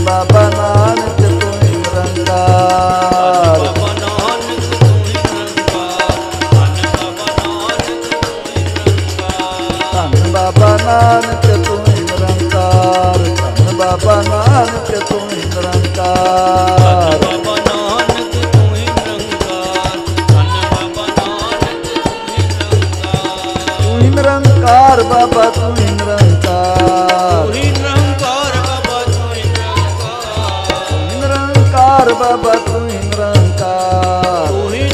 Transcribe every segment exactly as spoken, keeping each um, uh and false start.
बाबा नानक तू ही निरंकार। धन बाबा नानक तू ही निरंकार, धन बाबा नानक तू ही निरंकार। तू ही निरंकार बाबा तू ही निरंकार, निरंकार बाबा तू ही निरंकार,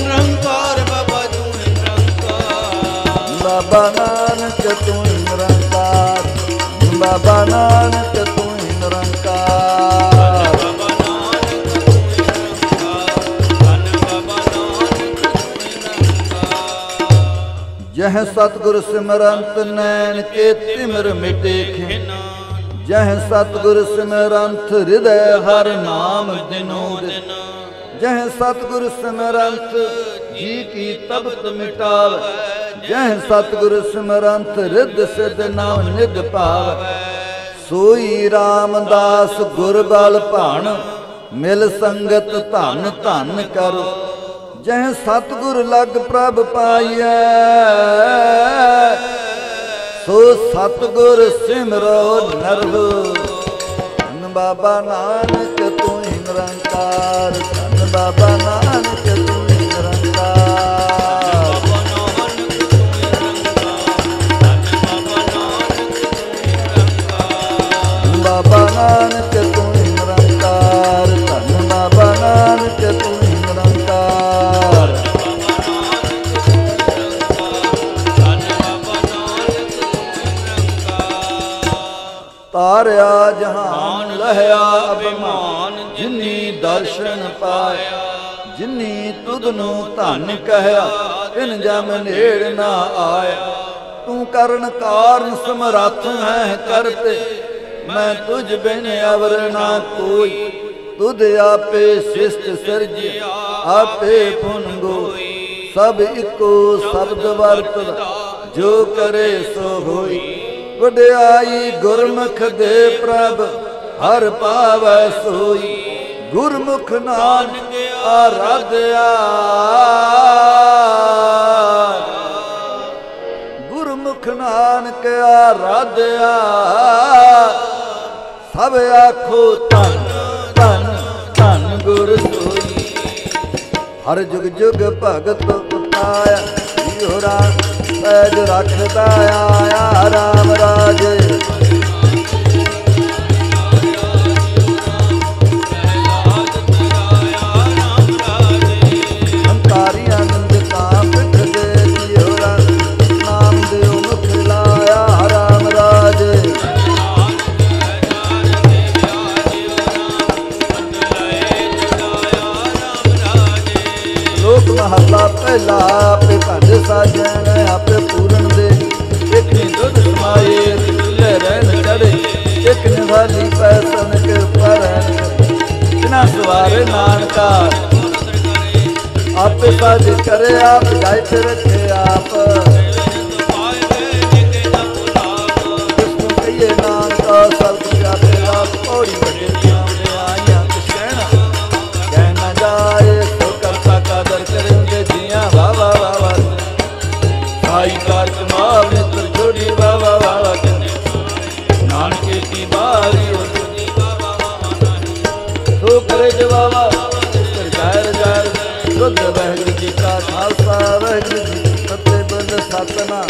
बाबा नानक तू ही निरंकार, बाबा नानक तू ही निरंकार। जह सतगुर सिमरंत नैन के तिमिर मिटे खिन, जह सतगुर सिमरंत हृदय हर नाम दिनो दिन, जह सतगुर सिमरंत जी की तबत मिटाव, जह सतगुर सिमरंत रिद सिद्ध नाम निध पाव। सोई रामदास गुर बल भान, मिल संगत धन धन करो, जह सतगुर लग प्रभ पाइयै, सो सतगुर सिमरो नरहु। धन बाबा नानक तू ही निरंकार, धन बाबा नानक तू ही निरंकार। बाबा नानक तू ही निरंकार, धन बाबा नानक तू ही निरंकार। तारया जहान लहया अभिमान, जिन्नी दर्शन पाया, जिन्नी तुधनु धन कहया, तिन जम नेड़ ना आया। तू करण कारण समरथ है करते, मैं तुझ बिन अवर ना कोई, तुध आपे शिष्ट सिरज आपे पुन गोई। सब इको शब्द वर्त जो करे सो होई, वड्याई गुरमुख दे प्रभ हर पावै सोई। गुरमुख नानक आराध्या, गुरमुख नानक आराध्या। सब आखो धन धन धन गुर सोई, हर जुग जुग भगत उताया। जियो राम पैज रखदा आया राम राजे, हंकारी आनंद का पिठ दे। जियो राम नाम देव मुख लाया राम राजे, लोक महला पहला आपे भज साजन आपे पूरन दे। एक ने दुध समाए चूल्हे रहन चढ़े, एक ने वाली पैसन के ऊपर बिना सवारे नानका। आपे साज करे आप जाए फिर रखे आप, जिसको कहिए नानका सब आपे आप। पौड़ी बड़े आइया कुछ कहना कहना जाए, तो करता कादर करेंगे जिया वावा वावा। साई कार कमाल मित्र छोड़ी वावा वावा, नानके की बारी तो करे जवावा। जायर जायर शुद्ध वाहिगुरू जी का खालसा, वाहिगुरू जी की फतेह। बंद सतनाम।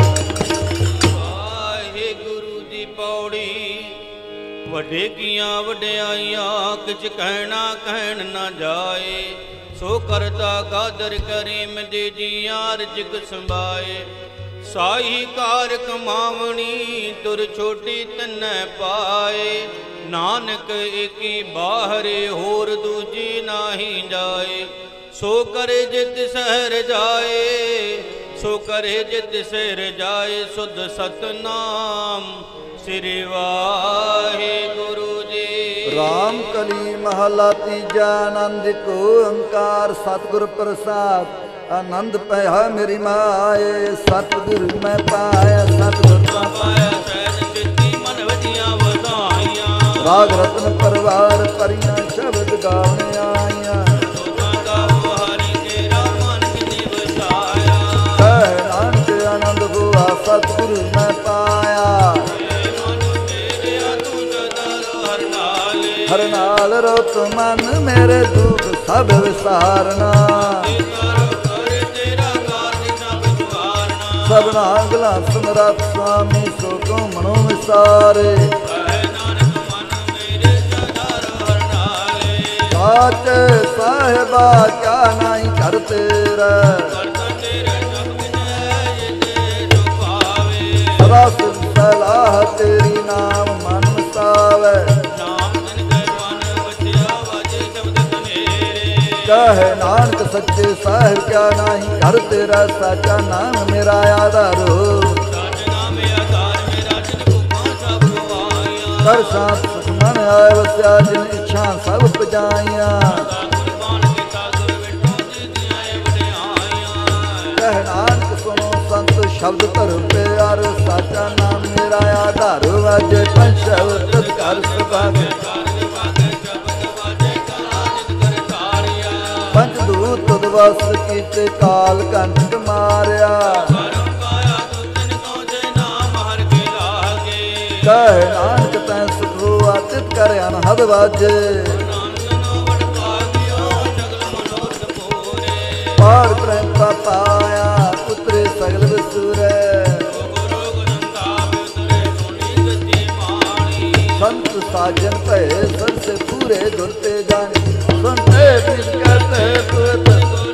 वाहिगुरू जी पौड़ी, वड्डे कीਆਂ वड्याइयां किछ कहना कहन न जाए। सो करता कादर करीम दे जिया रिजक संभाए। साई कार कमावनी तुर छोटी तन्नै पाए। नानक एकी बाहरे होर दूजी नाही जाए। सो करे जित सहर जाए, सो करे जित सहर जाए। सुध सतनाम श्री वाहिगुरु जी। राम कली महला तीजा, आनंद को ओंकार सतगुर प्रसाद। आनंद पाया मेरी माए, सतगुर मैं पाया सतगुर पाया। सहज चित्ती मन वजिया वधाइयां, राग रत्न परिवार ਹਰੀਆਂ ਸ਼ਬਦ ਗਾਵਣ ਆਈਆਂ। ਕਹਿ ਨਾਨਕ ਆਨੰਦ ਹੋਆ ਸਤਿਗੁਰੂ ਮੈਂ ਪਾਇਆ। ਹਰ ਨਾਲ ਰੋਤ ਮਨ ਮੇਰੇ ਦੁਖ ਸਭ ਵਿਸਾਰਨਾ। ਸਭਨਾ ਗਲਾ ਸਮਰੱਥ ਸੁਆਮੀ ਸੋ ਕੋ ਮਨੋ ਵਿਸਾਰੇ। ਸਾਚੇ ਸਾਹਿਬਾ ਕਿਆ ਨਾਹੀ ਕਰ ਤੇਰਾ। ਸਦਾ ਸਿਰ ਸਲਾਹ ਤੇਰੀ ਨਾਮ ਮਨ ਵਸਾਵੇ। ਕਹੇ ਨਾਨਕ ਸੱਚੇ ਸਾਹਿਬ ਕਿਆ ਨਾਹੀ ਘਰ ਤੇਰਾ। ਸਾਚਾ ਨਾਮ ਮੇਰਾ ਆਧਾਰੋ। ਕਰ ਸਾਥ ਸੁਖ ਮਨ ਆਏ ਵਸਿਆ ਜਿਨ ਇੱਛਾ ਸਭ ਪਜਾਈਆਂ। ਕਹੇ ਨਾਨਕ ਸੁਣੋ ਸੰਤ ਸ਼ਬਦ ਧਰਮ ਪਿਆਰ। ਸਾਚਾ ਨਾਮ ਮੇਰਾ ਆਧਾਰੋ। ਵਾਜੇ ਪੰਜ ਸ਼ਬਦ ਕਰ ਸੁਭਾਗੇ। ਪੰਜ ਦੂਤ ਤੁਧ ਵਸ ਕੀਤੇ ਕਾਲ ਕੰਟਕ ਮਾਰਿਆ। ਕਹਿ ਨਾਨਕ ਤੈ ਸੁਖ ਹੋਆ ਤਿਤ ਕਰ ਅਨਹਦ ਵਾਜੇ। ਪਾਰ ਪ੍ਰੇਮ ਪਾਇਆ ਉਤਰੇ ਸਗਲ ਵਿਸੂਰੇ। ਸੰਤ ਸਾਜਨ ਭਏ ਸਰ ਸੇ ਪੂਰੇ ਗੁਰ ਤੇ ਜਾਣੇ। ਸੁਨਤੇ ਪ੍ਰੀਤ ਕਰਤੇ ਪੁਰਤ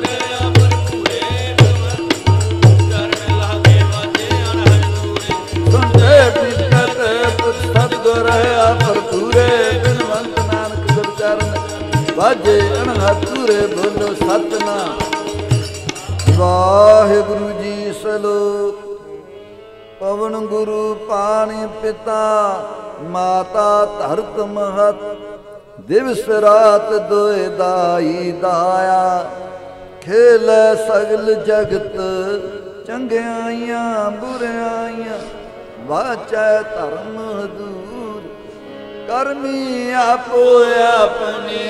ਸੁਨਤੇ ਪ੍ਰੀਤ ਕਰਤੇ ਪੁਰਤ ਸਤਿਗੁਰ ਰਹਾ ਭਰਪੂਰੇ। ਬਿਨਵੰਤ ਨਾਨਕ ਗੁਰ ਚਰਨ ਵਾਜੇ ਅਨਹਦ ਪੂਰੇ। ਬੋਲੋ ਸਤਿਨਾਮ ਵਾਹਿਗੁਰੂ ਜੀ। ਸਲੋਕ ਪਵਨ ਗੁਰੂ ਪਾਣੀ ਪਿਤਾ ਮਾਤਾ ਧਰਤ ਮਹਤ। ਦਿਵਸ ਰਾਤ ਦੋਇ ਦਾਈ ਦਾਇਆ। ਖੇਲੇ ਸਗਲ ਜਗਤ ਚੰਗਿਆਈਆਂ ਬੁਰਿਆਈਆਂ। ਵਾਚੈ ਧਰਮ ਦੂਰ ਕਰਮੀ ਆਪੋ ਆਪਣੇ।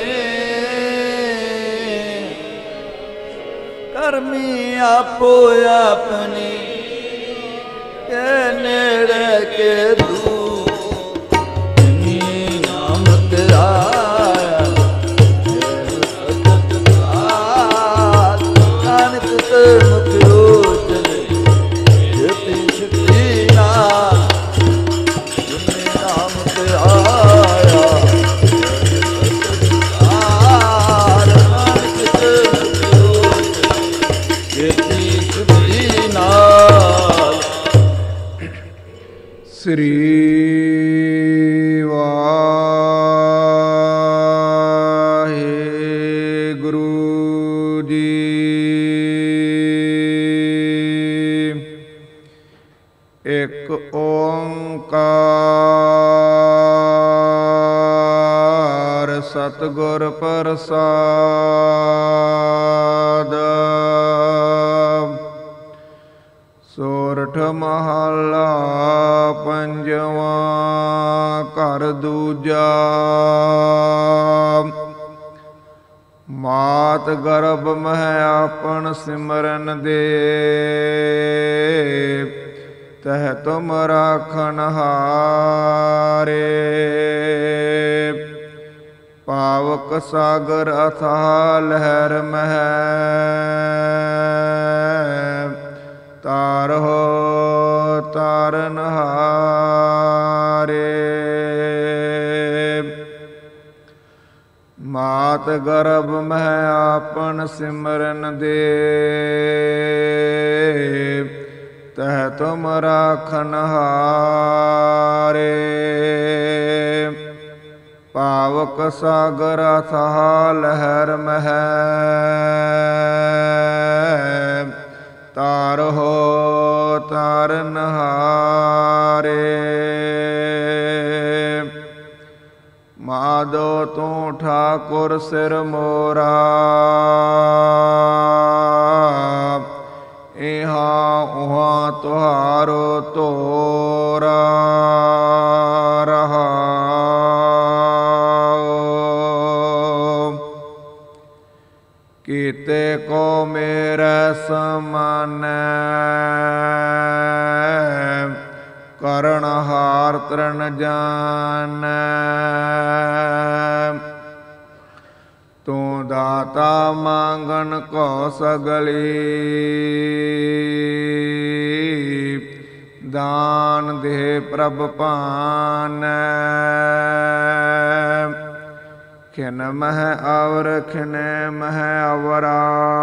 ਕਰਮੀ ਆਪੋ ਆਪਣੇ ਕੇ ਨੇੜੇ ਕੇ ਦੂਰ। ਨਾਮ ਤੇਰਾ ਨਾਨਕ ਤੇ ਮੁਖ ਰੋਚਨੇ। ਜੇਤੀ ਸ਼ਕਤੀ ਨਾਲ ਨਾਮ ਤੇ ਆਇਆ। ਨਾਨਕ ਤੇ ਮੁਖ ਰੋਚਨੇ। ਜੇਤੀ ਸ਼ਕਤੀ ਨਾਲ। ਸ੍ਰੀ ਇੱਕ ਓੰਕਾਰ ਸਤਿਗੁਰ ਪ੍ਰਸਾਦ। ਸੋਰਠ ਮਹੱਲਾ ਪੰਜਵਾਂ। ਘਰ ਦੂਜਾ। ਮਾਤ ਗਰਭ ਮਹਿ ਆਪਨ ਸਿਮਰਨ ਦੇ। ਤਹ ਤੁਮ ਰਾਖਨ ਹਾਰੇ। ਪਾਵਕ ਸਾਗਰ ਅਥਾਹ ਲਹਿਰ ਮਹਿ। ਤਾਰਹੁ ਤਾਰਨ ਹਾਰੇ। ਮਾਤ ਗਰਭ ਮਹਿ ਆਪਨ ਸਿਮਰਨ ਦੇ। ਤਹ ਤੁਮ ਰਾਖਨ ਹਾਰੇ। ਪਾਵਕ ਸਾਗਰ ਅਥਾਹ ਲਹਿਰ ਮਹਿ। ਤਾਰਹੁ ਤਾਰਨ ਹਾਰੇ। ਮਾਧੋ ਤੂੰ ਠਾਕੁਰ ਸਿਰ ਮੋਰਾ। ਇਹਾਂ ਉਹਾਂ ਤੁਹਾਰੋ ਤੋਰਾ ਰਹਾਉ। ਕੀਤੇ ਕੋ ਮੇਰੇ ਸਮਾਨੈ ਕਰਨ ਹਾਰ ਤਰਨ ਜਾਣੈ ਤੂੰ ਦਾਤਾ ਮੰਗਣ ਕੋ ਸਗਲੀ ਦਾਨ ਦੇ ਪ੍ਰਭ ਭਾਨੈ ਖਿਨ ਮਹਿ ਅਵਰ ਖਿਨੈ ਮਹਿ ਅਵਰਾ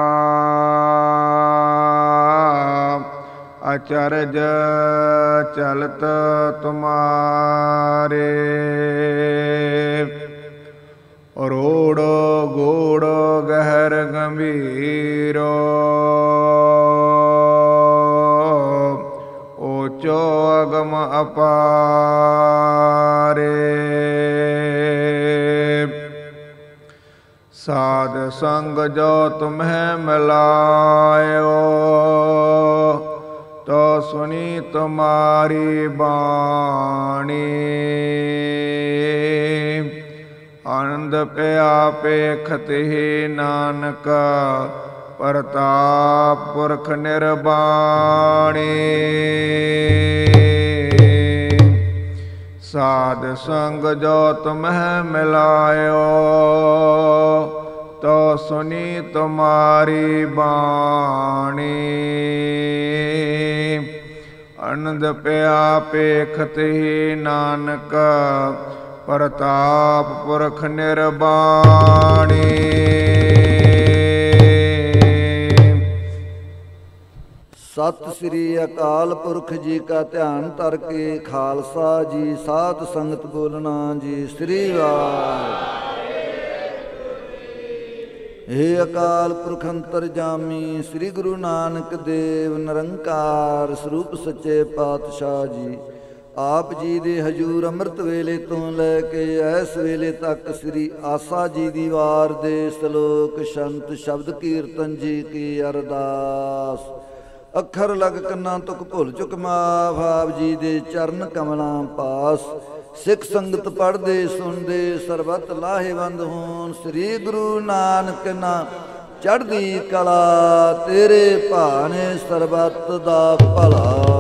ਅਚਰਜ ਚਲਤ ਤੁਮਾਰੇ ਰੋੜੋ ਗੋੜੋ ਗਹਿਰ ਗੰਭੀਰੋ ਓਚੋ ਅਗਮ ਅਪਾਰੇ ਸਾਧ ਸੰਗ ਜੋ ਤੁਮਹਿ ਮਿਲਾਇਓ ਤੋ ਸੁਨੀ ਤੁਮਾਰੀ ਬਾਣੀ ਆਨੰਦ ਪਿਆ ਪੇਖਤ ਹੀ ਨਾਨਕ ਪ੍ਰਤਾਪ ਪੁਰਖ ਨਿਰਬਾਣੀ ਸਾਧ ਸੰਗ ਜੋ ਤੁਮਹਿ ਮਿਲਾਇਓ ਤੋ ਸੁਨੀ ਤੁਮਾਰੀ ਬਾਣੀ ਆਨੰਦ ਪਿਆ ਪੇਖਤ ਹੀ ਨਾਨਕ ਪ੍ਰਤਾਪ ਪੁਰਖ ਨਿਰਬਾਣੀ ਸਤਿ ਸ੍ਰੀ ਅਕਾਲ ਪੁਰਖ ਜੀ ਕਾ ਧਿਆਨ ਧਰ ਕੇ ਖਾਲਸਾ ਜੀ ਸਾਧ ਸੰਗਤ ਬੋਲਣਾ ਜੀ ਸ੍ਰੀ ਵਾਹਿਗੁਰੂ। हे ਅਕਾਲ ਪੁਰਖ ਅੰਤਰਜਾਮੀ ਸ੍ਰੀ ਗੁਰੂ ਨਾਨਕ ਦੇਵ ਨਿਰੰਕਾਰ ਸਰੂਪ ਸੱਚੇ ਪਾਤਸ਼ਾਹ ਜੀ, ਆਪ ਜੀ ਦੇ ਹਜੂਰ ਅੰਮ੍ਰਿਤ ਵੇਲੇ ਤੋਂ ਲੈ ਕੇ ਇਸ ਵੇਲੇ ਤੱਕ ਸ੍ਰੀ ਆਸਾ ਜੀ ਦੀ ਵਾਰ ਦੇ ਸ਼ਲੋਕ ਸ਼ੰਤ ਸ਼ਬਦ ਕੀਰਤਨ ਜੀ ਕੀ ਅਰਦਾਸ। ਅੱਖਰ ਲਗ ਕੰਨਾਂ ਤੁਕ ਭੁੱਲ ਚੁੱਕ ਮਾਫ ਆਪ ਜੀ ਦੇ ਚਰਨ ਕਮਲਾਂ ਪਾਸ। ਸਿੱਖ ਸੰਗਤ ਪੜ੍ਹਦੇ ਸੁਣਦੇ ਸਰਬਤ ਲਾਹੇਵੰਦ ਹੋਣ। ਸ੍ਰੀ ਗੁਰੂ ਨਾਨਕ ਨਾ ਚੜ੍ਹਦੀ ਕਲਾ ਤੇਰੇ ਭਾਣੇ ਸਰਬਤ ਦਾ ਭਲਾ।